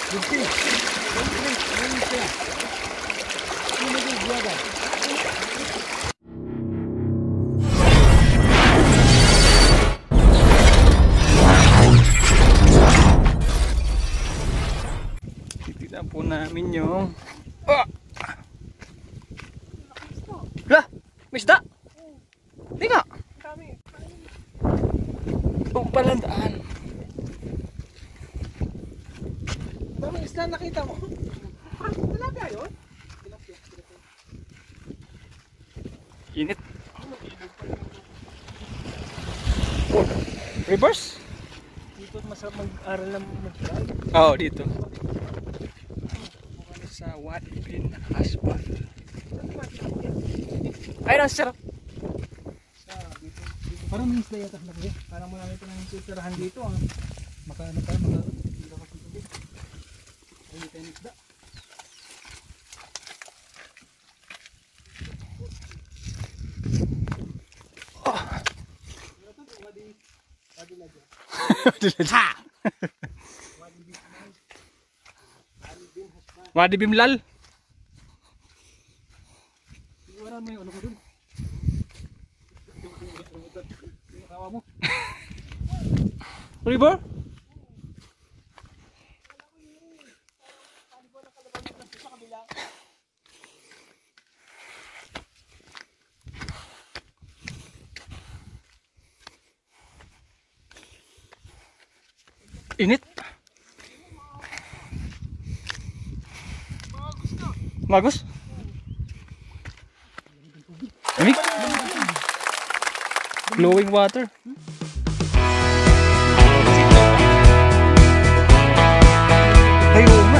Bukti. Titignan po namin yung lah, may isda. Hindi nga. Itong palandaan. Daming isla nakita mo. Talaga yun? Init. Oh, reverse? Dito masarap mag-aral ng mag-drive. Oo, dito. Sa Wadibin Asphalt. Ay, nasa sarap. Dito. Parang may isla yata na parang marami pa nang sutirahan dito. Maka-ano tayo, hindi ako tubig. Hindi tayo isda. Wadi Bimlal. Iwanan mo yung ano ko dun. Yung kawa mo. River? Init. Bagus. Ini glowing water. Ayo, Mak.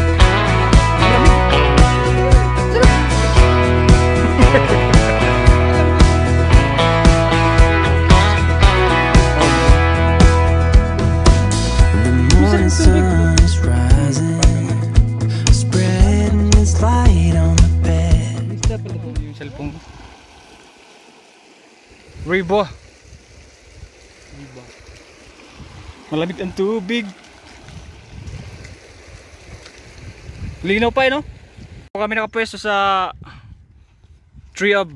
Ribo. Malamig ang tubig. Linaw pa no? Kami nakapwesto sa Tree of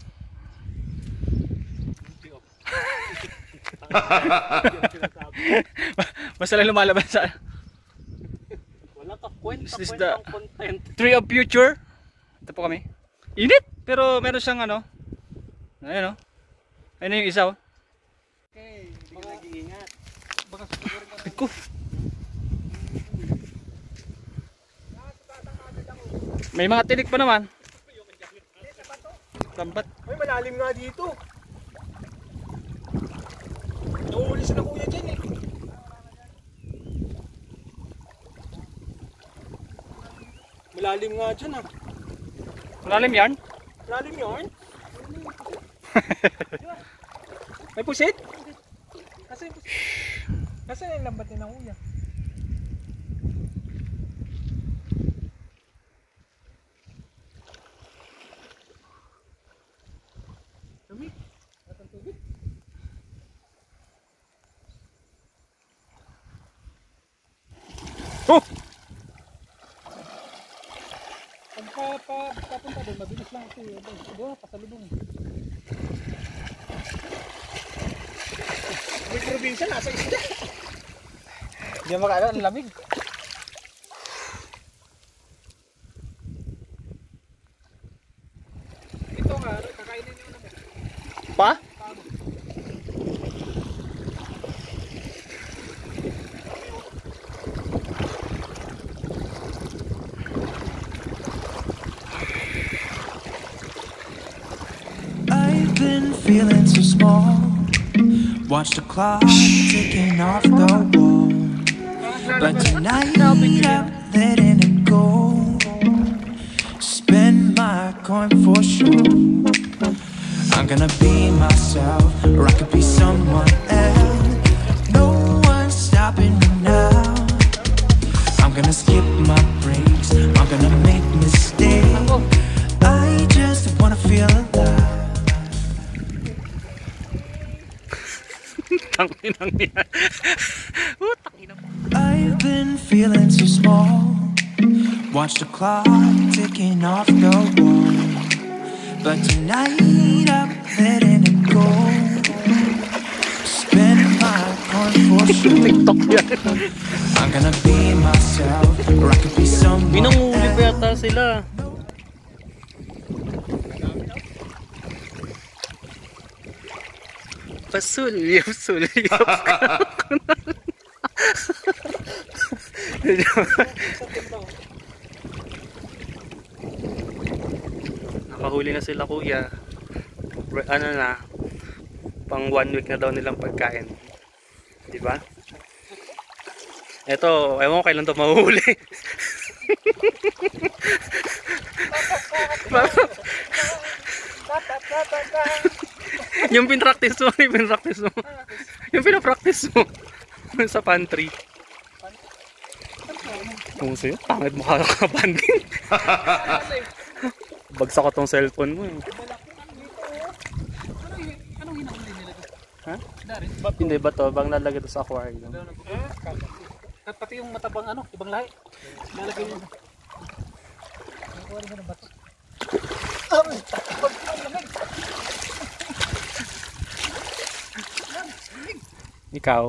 Basta lang lumalabas sa Wala ka kwenta ng content. Tree of Future. Ito po kami. Init! Pero meron siyang ano. Ayun o. Ayun yung isa o. Okay, hindi ka nag-iingat. Baka susugurin ka. Piko. May mga tinik pa naman. Tambat. Ay, malalim nga dito. Nauuli sila kuya dyan eh. Malalim nga dyan ah. Malalim yan? Malalim yun? May pusit? Kasi yung lambat ni ng kuya. Tubig? Atang tubig? Oh! Papunta doon, mabilis lang ito eh. Doon, pasalubong. May probinsya, nasa isda. Hindi makaano, ang lamig. Ito nga, kakainin nyo naman. Pa? I've been feeling so small. Watch the clock ticking off the wall. But tonight I'm letting it go. Spend my coin for sure. I'm gonna be myself, or I could be someone else. No one's stopping me now. I'm gonna skip my breaks, I'm gonna make mistakes. I just wanna feel alive. I've been feeling so small. Watch the clock ticking off the wall. But tonight I'm letting it go. Spend my coin for sure. TikTok yan. I'm gonna be myself, or I could be someone Binanghuli pa else. yata sila. Pasul, pasul. Nakahuli na sila kuya. Ano na, pang 1 week na daw nilang pagkain. Diba? Eto, ewan ko kailan to mahuhuli. Yung pinractice mo, yung pinractice mo. Yung pinapractice mo. Sa pantry. Kung sa'yo, pangit mo kakabanding. Bagsak ko tong cellphone mo eh. Anong hinahuli nila to? Ha? Dari? Hindi ba to? Bang lalagay to sa aquarium? At pati yung matabang ano, ibang lahi. Lalagay yun. Nakuha rin ng bato. Ikaw?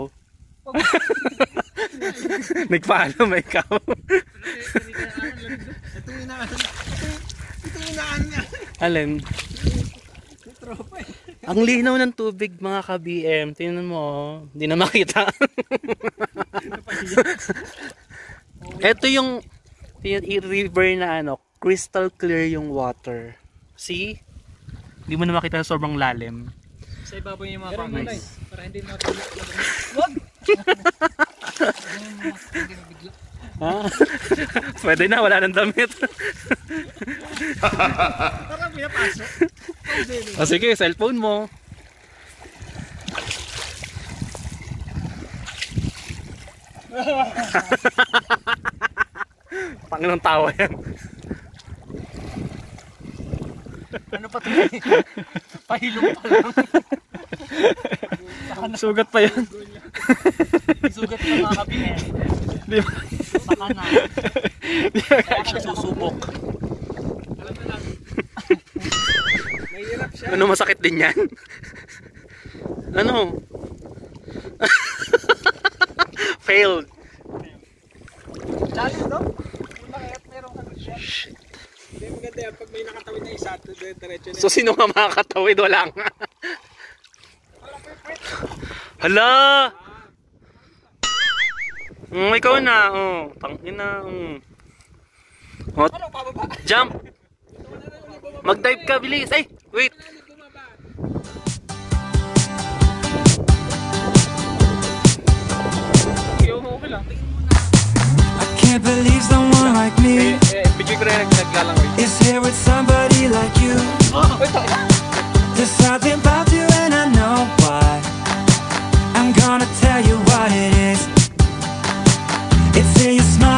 Nagpaalam ba ikaw? Itong inaan niya. Alin? Ang linaw ng tubig mga ka-BM. Tingnan mo, oh. Hindi na makita. Ito yung river na ano, crystal clear yung water. See? Hindi mo na makita sobrang lalim. Sa ibabaw yung mga Nice. para hindi matulog. Wag! Hindi mabigla. Ha? Pwede na, wala nang damit. Parang pinapasok. O sige, cellphone mo. Panginang tawa yan. Ano pa ito? Pahilong pa lang. Sugat pa yan. Sugat pa mga kabine. Di ba? Baka na. Kaya siya susubok. Alam mo lang. Nahihirap siya. Ano, masakit din yan? Ano? Failed. Challenge, no? Kung merong ano siya. Hindi maganda yan. Pag may nakatawid na isa, diretso na. So sino nga makakatawid? Wala nga. Hala! Ikaw na. Oh, tangin na. Oh. Ano, pababa? Jump! Mag-dive ka, bilis. Ay, wait. Okay lang. I can't believe someone like me Bigay ko rin naglalang. is here with somebody like you. There's something about you and I know why. I'm gonna tell you what it is. It's in your smile.